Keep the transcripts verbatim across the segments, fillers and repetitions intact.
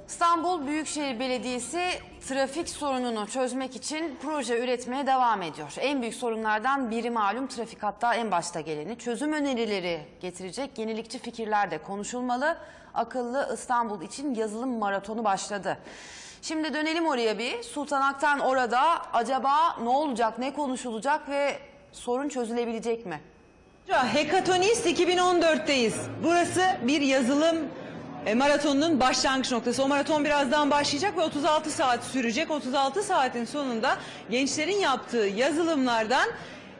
İstanbul Büyükşehir Belediyesi trafik sorununu çözmek için proje üretmeye devam ediyor. En büyük sorunlardan biri malum trafik, hatta en başta geleni. Çözüm önerileri getirecek yenilikçi fikirler de konuşulmalı. Akıllı İstanbul için yazılım maratonu başladı. Şimdi dönelim oraya bir. Sultan Aktan orada. Acaba ne olacak, ne konuşulacak ve sorun çözülebilecek mi? Hekatonist iki bin on dört'teyiz. Burası bir yazılım E, maratonunun başlangıç noktası. O maraton birazdan başlayacak ve otuz altı saat sürecek. otuz altı saatin sonunda gençlerin yaptığı yazılımlardan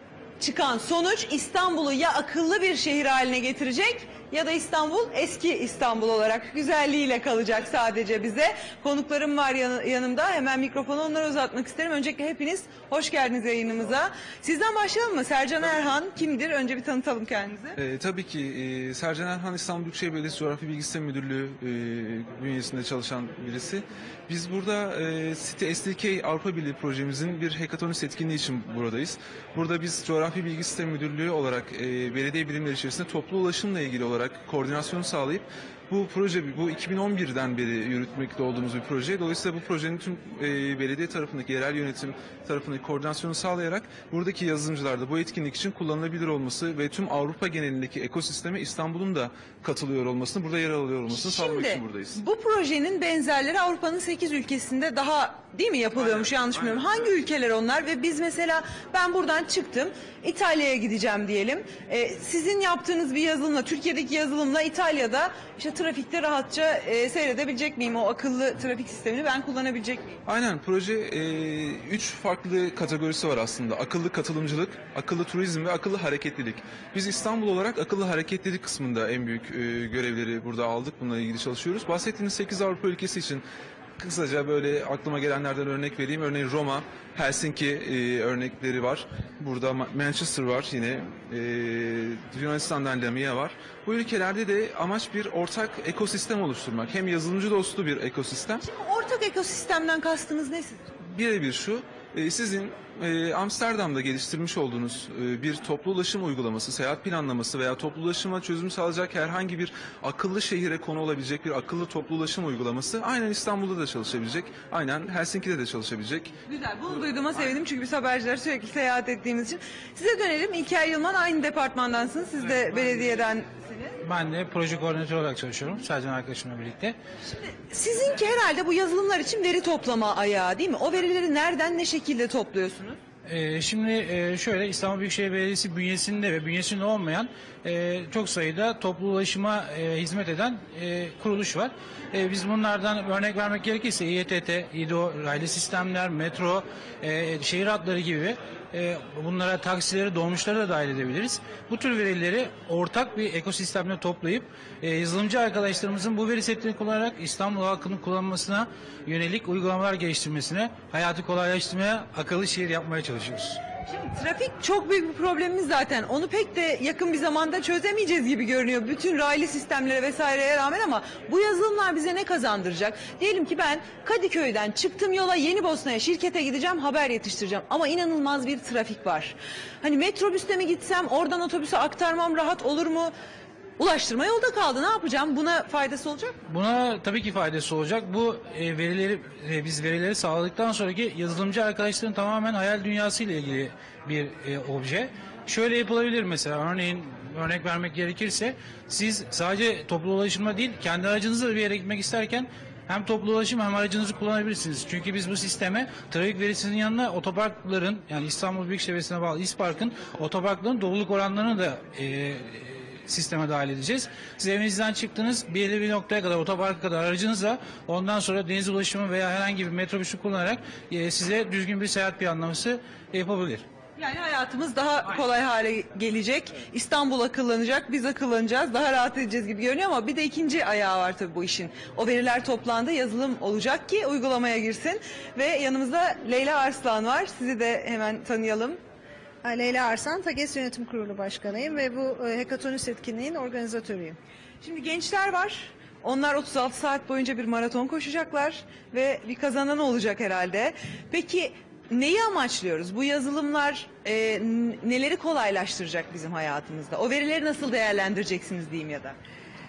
çıkan sonuç İstanbul'u ya akıllı bir şehir haline getirecek ya da İstanbul eski İstanbul olarak güzelliğiyle kalacak sadece bize. Konuklarım var yan, yanımda. Hemen mikrofonu onlara uzatmak isterim. Öncelikle hepiniz hoş geldiniz yayınımıza. Sizden başlayalım mı? Sercan Erhan kimdir? Önce bir tanıtalım kendinizi. E, tabii ki e, Sercan Erhan İstanbul Büyükşehir Belediyesi Coğrafya Bilgi Sistemi Müdürlüğü e, bünyesinde çalışan birisi. Biz burada e, City S D K Avrupa Birliği projemizin bir hekatonist etkinliği için buradayız. Burada biz Coğrafya Bilgi Sistemi Müdürlüğü olarak e, belediye birimleri içerisinde toplu ulaşımla ilgili olarak koordinasyonu sağlayıp bu proje bu iki bin on bir'den beri yürütmekte olduğumuz bir proje. Dolayısıyla bu projenin tüm e, belediye tarafındaki yerel yönetim tarafındaki koordinasyonu sağlayarak buradaki yazılımcılarda bu etkinlik için kullanılabilir olması ve tüm Avrupa genelindeki ekosisteme İstanbul'un da katılıyor olmasını, burada yer alıyor olmasını sağlamak için buradayız. Şimdi bu projenin benzerleri Avrupa'nın sekiz ülkesinde daha değil mi yapılıyormuş, aynen, yanlış bilmiyorum. Hangi ülkeler onlar ve biz mesela ben buradan çıktım İtalya'ya gideceğim diyelim. Ee, sizin yaptığınız bir yazılımla, Türkiye'deki yazılımla İtalya'da işte trafikte rahatça e, seyredebilecek miyim? O akıllı trafik sistemini ben kullanabilecek miyim? Aynen, proje e, üç farklı kategorisi var aslında. Akıllı katılımcılık, akıllı turizm ve akıllı hareketlilik. Biz İstanbul olarak akıllı hareketlilik kısmında en büyük e, görevleri burada aldık. Bununla ilgili çalışıyoruz. Bahsettiğiniz sekiz Avrupa ülkesi için kısaca böyle aklıma gelenlerden örnek vereyim. Örneğin Roma, Helsinki e, örnekleri var. Burada Manchester var yine. E, Yunanistan'dan Lamia var. Bu ülkelerde de amaç bir ortak ekosistem oluşturmak. Hem yazılımcı dostu bir ekosistem. Şimdi ortak ekosistemden kastınız ne sizin? Birebir şu. E, sizin e, Amsterdam'da geliştirmiş olduğunuz e, bir toplu ulaşım uygulaması, seyahat planlaması veya toplu ulaşıma çözüm sağlayacak herhangi bir akıllı şehire konu olabilecek bir akıllı toplu ulaşım uygulaması aynen İstanbul'da da çalışabilecek, aynen Helsinki'de de çalışabilecek. Güzel, bunu duyduğuma sevindim çünkü biz haberciler sürekli seyahat ettiğimiz için. Size dönelim. İlker Yılmaz, aynı departmandansınız. Siz de belediyeden. Ben de proje koordinatörü olarak çalışıyorum Sercan arkadaşımla birlikte. Şimdi sizinki herhalde bu yazılımlar için veri toplama ayağı değil mi? O verileri nereden, ne şekilde topluyorsunuz? Ee, şimdi e, şöyle İstanbul Büyükşehir Belediyesi bünyesinde ve bünyesinde olmayan e, çok sayıda toplu ulaşıma e, hizmet eden e, kuruluş var. E, biz bunlardan örnek vermek gerekirse İ T T, İDO, raylı sistemler, metro, e, şehir hatları gibi e, bunlara taksileri, dolmuşları da dahil edebiliriz. Bu tür verileri ortak bir ekosistemle toplayıp e, yazılımcı arkadaşlarımızın bu veri setlerini kullanarak İstanbul halkının kullanmasına yönelik uygulamalar geliştirmesine, hayatı kolaylaştırmaya, akıllı şehir yapmaya çalışıyoruz. Şimdi trafik çok büyük bir problemimiz zaten. Onu pek de yakın bir zamanda çözemeyeceğiz gibi görünüyor. Bütün raylı sistemlere vesaireye rağmen ama bu yazılımlar bize ne kazandıracak? Diyelim ki ben Kadıköy'den çıktım yola Yenibosna'ya şirkete gideceğim, haber yetiştireceğim. Ama inanılmaz bir trafik var. Hani metrobüste mi gitsem, oradan otobüse aktarmam rahat olur mu? Ulaştırma yolda kaldı. Ne yapacağım? Buna faydası olacak mı? Buna tabii ki faydası olacak. Bu e, verileri e, biz verileri sağladıktan sonraki yazılımcı arkadaşların tamamen hayal dünyası ile ilgili bir e, obje. Şöyle yapılabilir mesela, örneğin örnek vermek gerekirse siz sadece toplu ulaşımda değil kendi aracınızla bir yere gitmek isterken hem toplu ulaşım hem aracınızı kullanabilirsiniz. Çünkü biz bu sisteme trafik verisinin yanına otoparkların, yani İstanbul Büyükşehir Belediyesi'ne bağlı İSPARK'ın otoparkların doluluk oranlarını da e, sisteme dahil edeceğiz. Siz evinizden çıktınız, belirli bir noktaya kadar, otoparka kadar aracınızla, ondan sonra deniz ulaşımı veya herhangi bir metrobüsü kullanarak e, size düzgün bir seyahat planlaması yapabilir. Yani hayatımız daha kolay hale gelecek. İstanbul akıllanacak, biz akıllanacağız, daha rahat edeceğiz gibi görünüyor ama bir de ikinci ayağı var tabii bu işin. O veriler toplandı, yazılım olacak ki uygulamaya girsin. Ve yanımızda Leyla Arslan var. Sizi de hemen tanıyalım. Leyla Arslan, TAGES Yönetim Kurulu Başkanıyım ve bu Hekatonist etkinliğin organizatörüyüm. Şimdi gençler var. Onlar otuz altı saat boyunca bir maraton koşacaklar ve bir kazanan olacak herhalde. Peki neyi amaçlıyoruz? Bu yazılımlar e, neleri kolaylaştıracak bizim hayatımızda? O verileri nasıl değerlendireceksiniz diyeyim ya da?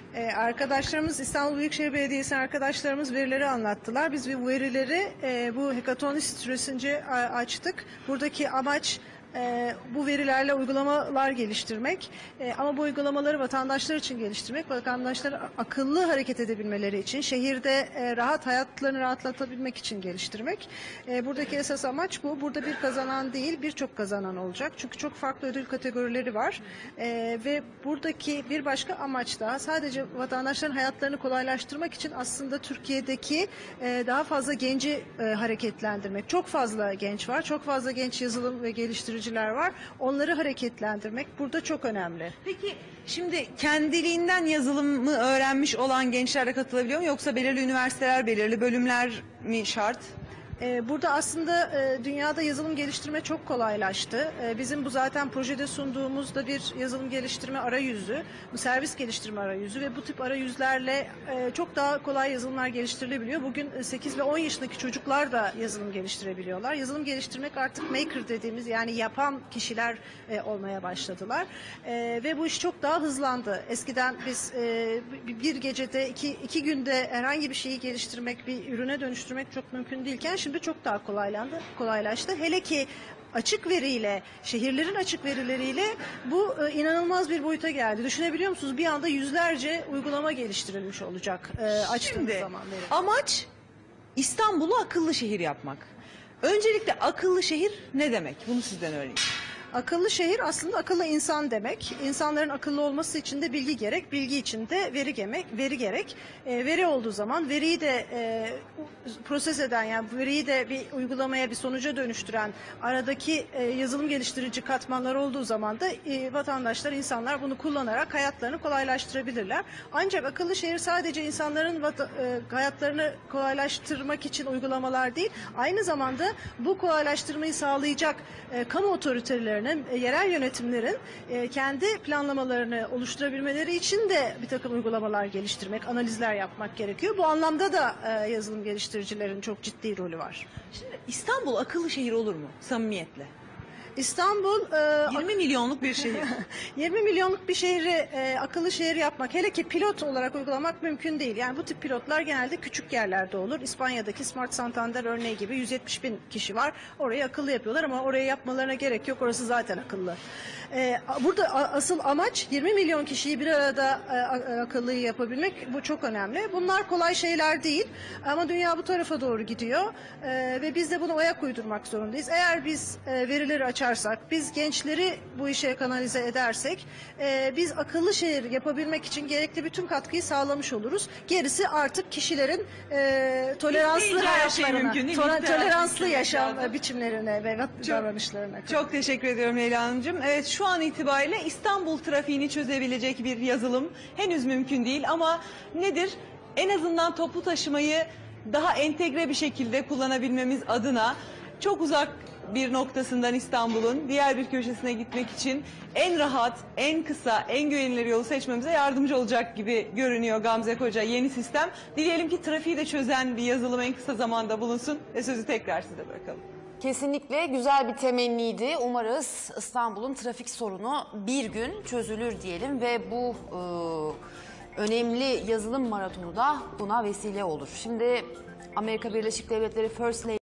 Ee, arkadaşlarımız, İstanbul Büyükşehir Belediyesi arkadaşlarımız verileri anlattılar. Biz bu verileri e, bu hekaton süresince a- açtık. Buradaki amaç e, bu verilerle uygulamalar geliştirmek. E, ama bu uygulamaları vatandaşlar için geliştirmek, vatandaşlar akıllı hareket edebilmeleri için, şehirde e, rahat hayatlarını rahatlatabilmek için geliştirmek. E, buradaki esas amaç bu. Burada bir kazanan değil, birçok kazanan olacak. Çünkü çok farklı ödül kategorileri var. E, ve buradaki bir başka amaç da sadece vatandaşların hayatlarını kolaylaştırmak için aslında Türkiye'deki e, daha fazla genci e, hareketlendirmek. Çok fazla genç var, çok fazla genç yazılım ve geliştiriciler var. Onları hareketlendirmek burada çok önemli. Peki şimdi kendiliğinden yazılımı öğrenmiş olan gençler de katılabiliyor mu? Yoksa belirli üniversiteler, belirli bölümler mi şart? Ee, Burada aslında e, dünyada yazılım geliştirme çok kolaylaştı. E, Bizim bu zaten projede sunduğumuzda bir yazılım geliştirme arayüzü, bu servis geliştirme arayüzü ve bu tip arayüzlerle e, çok daha kolay yazılımlar geliştirilebiliyor. Bugün e, sekiz ve on yaşındaki çocuklar da yazılım geliştirebiliyorlar. Yazılım geliştirmek artık maker dediğimiz, yani yapan kişiler e, olmaya başladılar. E, Ve bu iş çok daha hızlandı. Eskiden biz e, bir gecede, iki, iki günde herhangi bir şeyi geliştirmek, bir ürüne dönüştürmek çok mümkün değilken şimdi çok daha kolaylandı, kolaylaştı. Hele ki açık veriyle, şehirlerin açık verileriyle bu e, inanılmaz bir boyuta geldi. Düşünebiliyor musunuz? Bir anda yüzlerce uygulama geliştirilmiş olacak e, açtığımız Şimdi zaman veri. amaç İstanbul'u akıllı şehir yapmak. Öncelikle akıllı şehir ne demek? Bunu sizden öğreneyim. Akıllı şehir aslında akıllı insan demek. İnsanların akıllı olması için de bilgi gerek, bilgi için de veri gerek. Veri gerek. E, veri olduğu zaman veriyi de e, proses eden, yani veriyi de bir uygulamaya, bir sonuca dönüştüren aradaki e, yazılım geliştirici katmanlar olduğu zaman da e, vatandaşlar, insanlar bunu kullanarak hayatlarını kolaylaştırabilirler. Ancak akıllı şehir sadece insanların vata, e, hayatlarını kolaylaştırmak için uygulamalar değil, aynı zamanda bu kolaylaştırmayı sağlayacak e, kamu otoriteleri, yerel yönetimlerin kendi planlamalarını oluşturabilmeleri için de bir takım uygulamalar geliştirmek, analizler yapmak gerekiyor. Bu anlamda da yazılım geliştiricilerin çok ciddi rolü var. Şimdi İstanbul akıllı şehir olur mu? Samimiyetle. İstanbul yirmi milyonluk bir şehir. yirmi milyonluk bir şehri e, akıllı şehir yapmak, hele ki pilot olarak uygulamak mümkün değil. Yani bu tip pilotlar genelde küçük yerlerde olur. İspanya'daki Smart Santander örneği gibi yüz yetmiş bin kişi var. Orayı akıllı yapıyorlar ama oraya yapmalarına gerek yok. Orası zaten akıllı. E, burada a, asıl amaç yirmi milyon kişiyi bir arada e, a, akıllıyı yapabilmek. Bu çok önemli. Bunlar kolay şeyler değil ama dünya bu tarafa doğru gidiyor e, ve biz de buna ayak uydurmak zorundayız. Eğer biz e, verileri açarsak, biz gençleri bu işe kanalize edersek, e, biz akıllı şehir yapabilmek için gerekli bütün katkıyı sağlamış oluruz. Gerisi artık kişilerin e, toleranslı İsteyince her şey hayatlarına, mümkün değil mi? toler- İster toleranslı artık yaşam lazım. biçimlerine ve davranışlarına. Çok teşekkür ediyorum Leyla Hanımcığım. Evet, şu an itibariyle İstanbul trafiğini çözebilecek bir yazılım henüz mümkün değil ama nedir? En azından toplu taşımayı daha entegre bir şekilde kullanabilmemiz adına çok uzak bir noktasından İstanbul'un diğer bir köşesine gitmek için en rahat, en kısa, en güvenilir yolu seçmemize yardımcı olacak gibi görünüyor Gamze Koca yeni sistem. Dileyelim ki trafiği de çözen bir yazılım en kısa zamanda bulunsun ve sözü tekrar size bırakalım. Kesinlikle güzel bir temenniydi. Umarız İstanbul'un trafik sorunu bir gün çözülür diyelim ve bu e, önemli yazılım maratonu da buna vesile olur. Şimdi Amerika Birleşik Devletleri First Lady